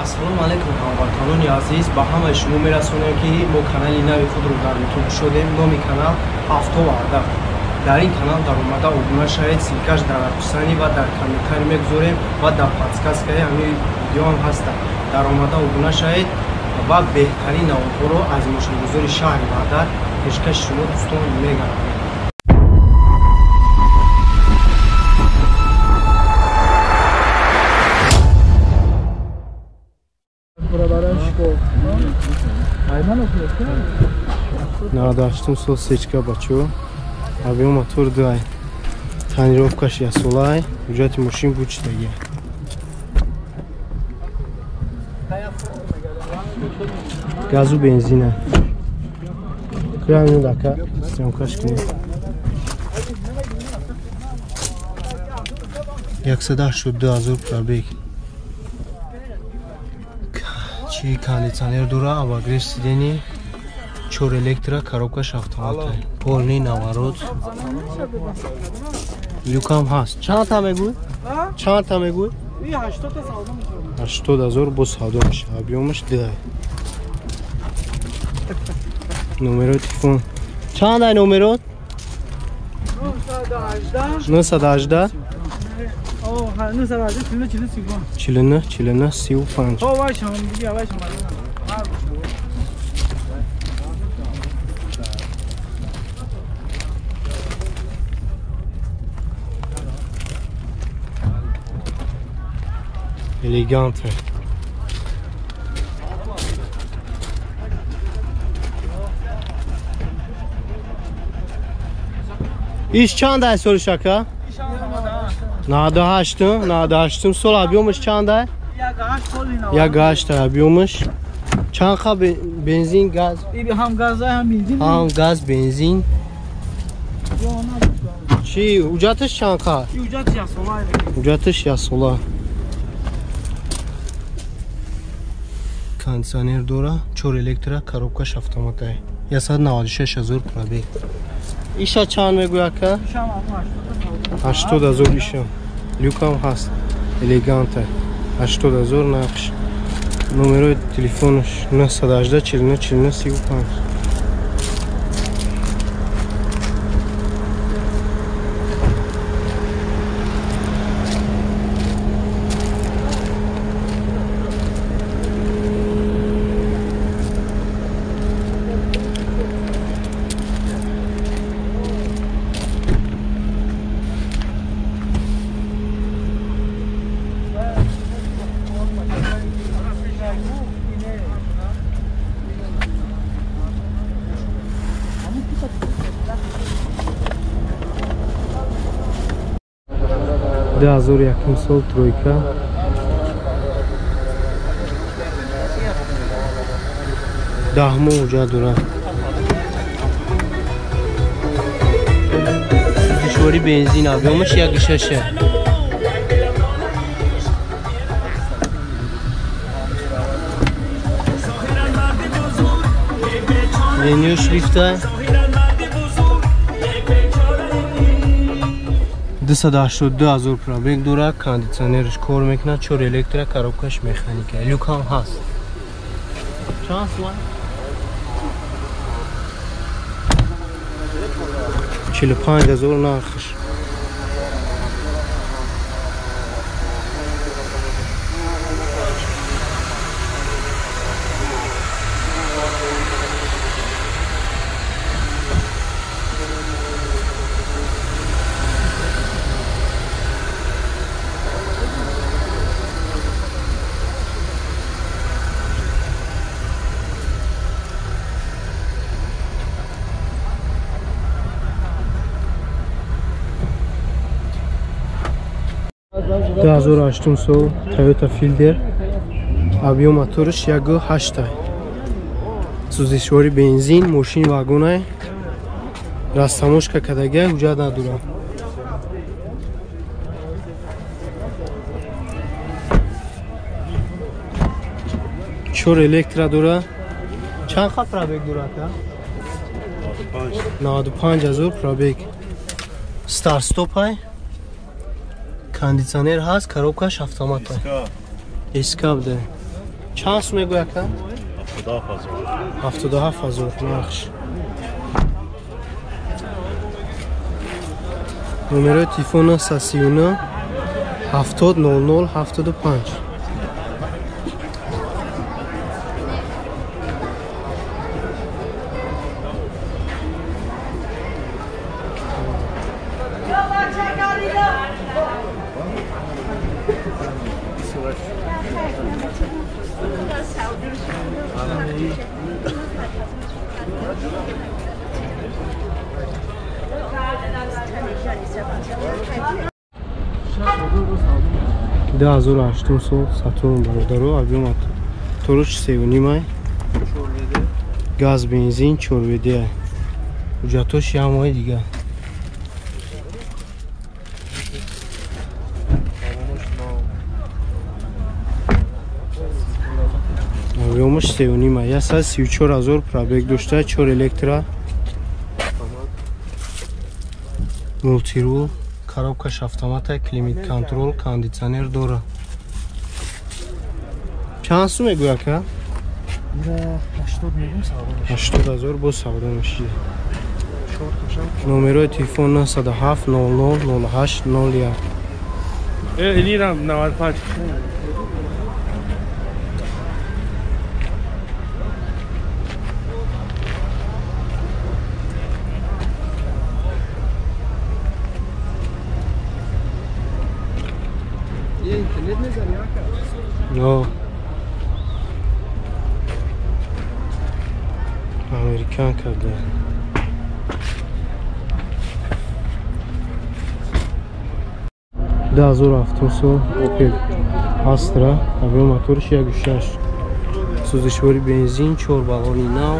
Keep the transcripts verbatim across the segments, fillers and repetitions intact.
ассалому алайкум ҳамватанони азиз, ба ҳамаи шумо мерасонем ки мо канали нави худро дар ютуб шудем. Номи канал Автоварда. дар ин канал дар омада обуна шавед, силкаш дар описанӣ ва дар комментарий мегузорем ва дар подсказкаи ҳамин видео ҳам ҳаста. дар омада обуна шавед ва беҳтарин наводҳоро аз мошингузори шаҳри Варда пешкаши шумо дӯстон мегардем. наваду ҳаштум сол сечка бачо авио мотор дай тонировкаш ясолай ҳуҷҷати мошин бучтаги газу бензина крамин дака сёмкаш кунем яксад ҳаштод ду ҳазор пробег чи кондитсионер дора обогрев сидений чор электро коробкаш автомата полный наворот люкам ҳаст. Чанд та мегӯй? Чанд та мегӯй? ҳаштод ҳазор бо савдо меша. объёмаш дай номерои телефон чанд ай номерот? нӯҳсад ҳаждах чил и нӯҳ чил и нӯҳ си у панҷ. Elegante. Ish chand ay sol shaka? novад و هشت novад و هشت sol объёмаш chand ay? як ҳашт объёмаш. Chand kha benzin gaz? Ham gaz ham benzin. Ham gaz benzin. Chi ҳуҷҷаташ chand kha? Ҳуҷҷаташ ясола. Ҳуҷҷаташ ясола. кондитсионер дора чор электро коробкаш автоматай яксад навад и шаш ҳазор пробег. иша чанд мегӯй ака? ҳаштод ҳазор иша. люкам ҳаст элеганта ҳаштод ҳазор нақш. номерои телефонаш нӯҳсад и ҳаждах чил и нӯҳ чил и нӯҳ си у панҷ. ду ҳазор и якум сол тройка даҳмо ҳуҷҷат дорад. сӯзишвори бензин объёмаш як и шаш. меню шрифта двести восемьдесят два ҳазор пробег дорад. кондитсионераш кор мекунад. чор электро коробкаш механика. люкам ҳаст. чанд сомон? чил и панҷ ҳазор нархаш. ду ҳазор и ҳаштум сол Toyota Fielder объём мотораш як и ҳашт. сӯзишвори бензин мошин вагонай растамошка кадаги ҳуҷҷат надорад. чор электро дорад. чанд ха пробег дорад? навад и панҷ ҳазор пробег. старт стоп ай кондитсионер ҳаст, коробкаш автомат. Эскап да. چند سو میگوی اکا؟ هفتاد و هفت هزار. هفتاد و هفت هزار نقش. نمره تلفن صد و سی و نه هفتاد نود نود هفتاد و پنج. ده هزار و هشتاد سال ساتورن برادرو объем تورش سه و نیم ای گاز بنزین چوربیده حجتاش هم های دیگه объемش سه و نیم ای صد و سی و چهار هزار پرابگ داشته چهار الکترا مولتی رول коробкаш автомата климат контрол кондиционер дора. چند سو میگوی اکا؟ هشتاد میگم سودا میشه. هشتاد هزار با سودا میشه. نمره تلفن صد و هفت نود نود نود هشت نود یک. اینیرم نود و پنج. No. Amerikan کرده. ده هزار و هفتصد اوپل استرا هواپیما موتورش یک و شش سوزشواری بنزین چهار بالونی نو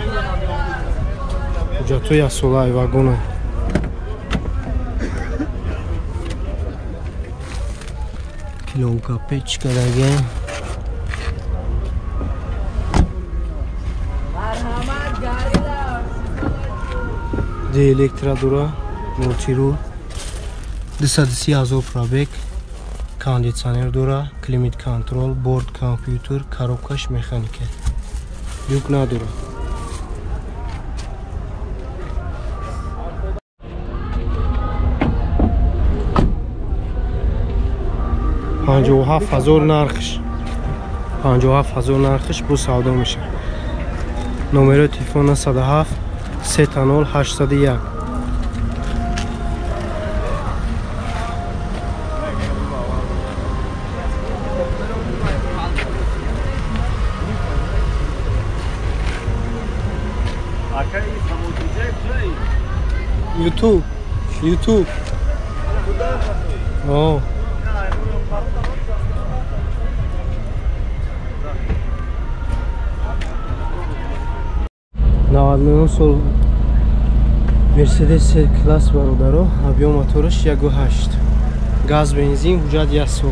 حجتای از سولای واگونه کلونکا پیچ کرده دی الکترا دورا مولتی رول دویست و سی هزار پرابگ кондиционер дора климат контрол борд компьютер коробкаш механика юк надора پنجاه و هفت هزار нархш پنجاه و هفت هزار нархш бу савдо меша номери телефон صد و هفت سه تا نود هشتصد و یک YouTube, YouTube. Oh. نود و نه سال مرسدس کلاس برادرو объем موتورش یک و هشت گاز بنزین حجت یک سال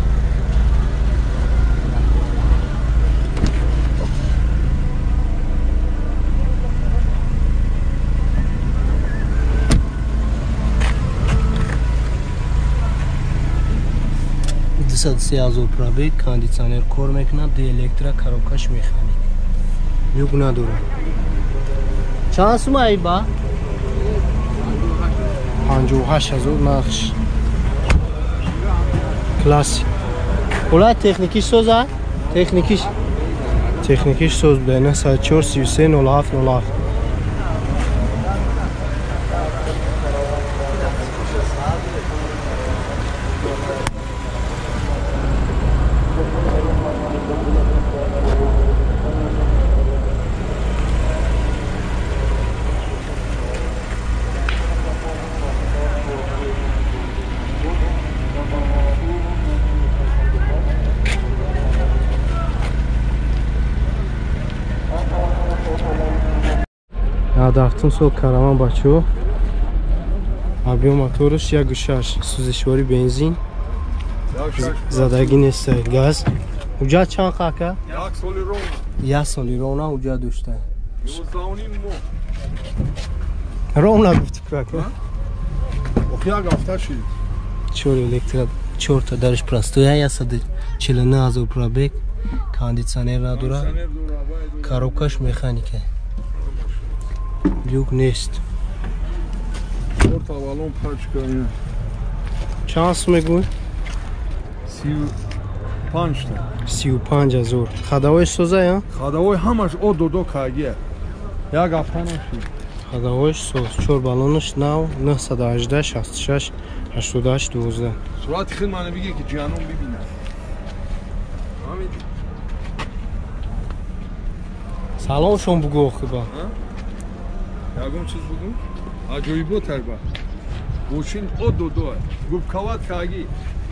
دویست و سی هزار پرابگ кондиционер کار میکنه دی الکترا коробкаш механик юк надора چند سوم ای با پنجاه و هشت هزار нархш классик ола техникиш соза техникиш техникиш соз бена صد و چهار سی و سه نود و هفت نود و هفت هفتم سال کارمان بچه объем موتورش یک و شش سوزشواری بنزین زدگی نیست گاز حجت چند قاکه؟ یک سالی رونا یک سالی رونا حجت داشته رونا گفتی قاکه؟ یک هفته شد چهار الکترا چهار تا درش پرستوی هست صد و چهل و نه هزار پرابگ кондитсионер надора, коробкаш механика. Люк нест. Орт авалон пачка. Чанд сум мегӯй? سی و پنج تا. سی و پنج ҳазор. Хадавои соза я? خداوی همش او دو دو کاگیه. یک هفته نشید. Хадавоиш соз. чор балонаш нав نهصد و هجده شصت و شش هشتاد و هشت دوازده. صورت خیلی منو بگه که جانم ببینم. همین. سلامشون بگو خوبا. یکم چیز بگو. عجایبو تربا. گوشین او دو دو. گوب کوات کاگی.